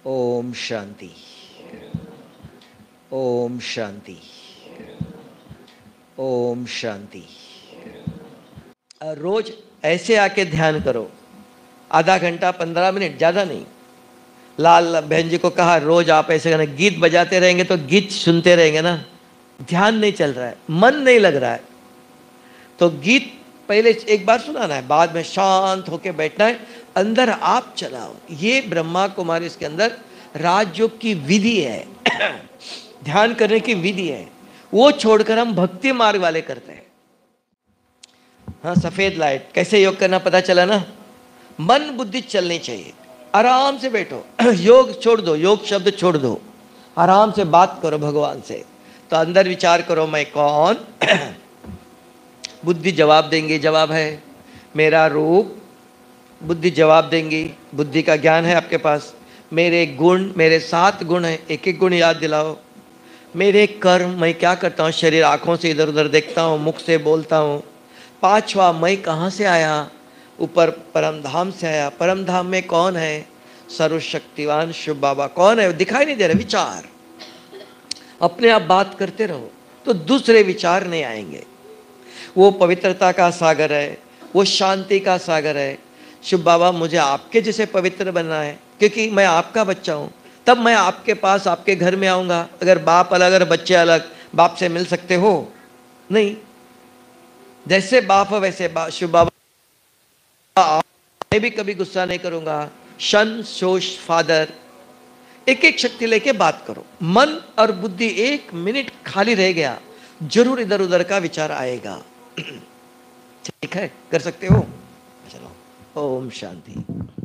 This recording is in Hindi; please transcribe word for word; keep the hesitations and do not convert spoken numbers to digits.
ओम शांति, ओम शांति, ओम शांति। रोज ऐसे आके ध्यान करो, आधा घंटा पंद्रह मिनट, ज़्यादा नहीं। लाल बहन जी को कहा रोज आप ऐसे करना, गीत बजाते रहेंगे तो गीत सुनते रहेंगे ना, ध्यान नहीं चल रहा है, मन नहीं लग रहा है, तो गीत पहले एक बार सुनाना है, बाद में शांत होके बैठना है, अंदर आप चलाओ। ये ब्रह्मा कुमारी इसके अंदर राजयोग की विधि है, ध्यान करने की विधि है, वो छोड़कर हम भक्ति मार्ग वाले करते हैं। हाँ, सफेद लाइट कैसे योग करना पता चला ना। मन बुद्धि चलनी चाहिए, आराम से बैठो, योग छोड़ दो, योग शब्द छोड़ दो, आराम से बात करो भगवान से। तो अंदर विचार करो मैं कौन, बुद्धि जवाब देंगे, जवाब है मेरा रूप, बुद्धि जवाब देंगी, बुद्धि का ज्ञान है आपके पास। मेरे गुण, मेरे सात गुण हैं, एक एक गुण याद दिलाओ। मेरे कर्म, मैं क्या करता हूँ, शरीर आँखों से इधर उधर देखता हूँ, मुख से बोलता हूँ। पांचवा, मैं कहाँ से आया, ऊपर परम धाम से आया। परम धाम में कौन है, सर्वशक्तिवान शिव बाबा। कौन है, दिखाई नहीं दे रहा। विचार अपने आप बात करते रहो तो दूसरे विचार नहीं आएंगे। वो पवित्रता का सागर है, वो शांति का सागर है। शिव बाबा मुझे आपके जैसे पवित्र बनना है, क्योंकि मैं आपका बच्चा हूँ, तब मैं आपके पास, आपके घर में आऊँगा। अगर बाप अलग, अगर बच्चे अलग, बाप से मिल सकते हो नहीं। जैसे बाप हो वैसे बाप। शिव बाबा मैं भी कभी गुस्सा नहीं करूँगा। शन शोष फादर, एक एक शक्ति लेके बात करो। मन और बुद्धि एक मिनट खाली रह गया, जरूर इधर उधर का विचार आएगा। ठीक है, कर सकते हो। चलो, ओम शांति।